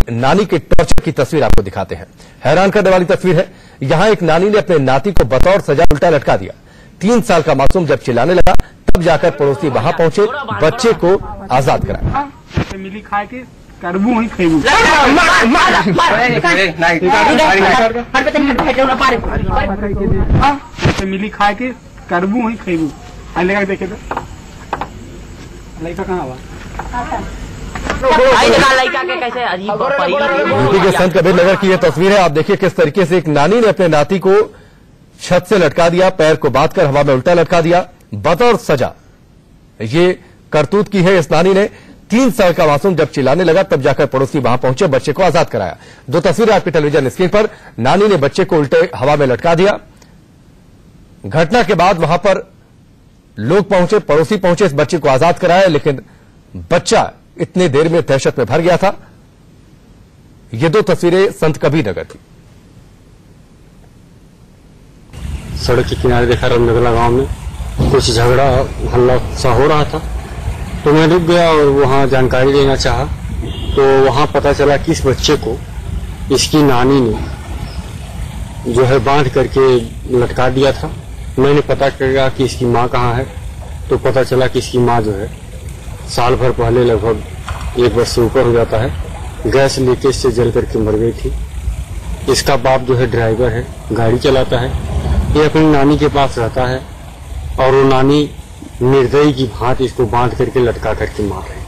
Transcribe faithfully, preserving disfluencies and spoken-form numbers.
नानी के टॉर्चर की तस्वीर आपको दिखाते हैं। हैरान करने वाली तस्वीर है। यहां एक नानी ने अपने नाती को बतौर सजा उल्टा लटका दिया। तीन साल का मासूम जब चिल्लाने लगा तब जाकर पड़ोसी वहां पहुंचे, बच्चे को आजाद कराया। मिली खाए के करबू ही खेबू मिली खाए के करबू ही खेबू लेकर देखे तो लड़का कहाँ हुआ यूपी के संत कबीर नगर की यह तस्वीर है। आप देखिए किस तरीके से एक नानी ने अपने नाती को छत से लटका दिया, पैर को बांधकर हवा में उल्टा लटका दिया बतौर सजा। ये करतूत की है इस नानी ने। तीन साल का मासूम जब चिल्लाने लगा तब जाकर पड़ोसी वहां पहुंचे, बच्चे को आजाद कराया। दो तस्वीरें आपकी टेलीविजन स्क्रीन पर। नानी ने बच्चे को उल्टे हवा में लटका दिया। घटना के बाद वहां पर लोग पहुंचे, पड़ोसी पहुंचे, इस बच्चे को आजाद कराया, लेकिन बच्चा इतनी देर में दहशत में भर गया था। ये दो तस्वीरें संत कबीर नगर की। सड़क के किनारे देखा रमनगला गांव में कुछ झगड़ा हल्ला सा हो रहा था, तो मैं रुक गया और वहां जानकारी लेना चाहा। तो वहां पता चला कि इस बच्चे को इसकी नानी ने जो है बांध करके लटका दिया था। मैंने पता किया कि इसकी माँ कहाँ है, तो पता चला कि इसकी माँ जो है साल भर पहले लगभग एक वर्ष से ऊपर हो जाता है, गैस लीकेज से जल करके मर गई थी। इसका बाप जो है ड्राइवर है, गाड़ी चलाता है। ये अपनी नानी के पास रहता है और वो नानी निर्दयी की भांति इसको बांध करके लटका करके मार रही है।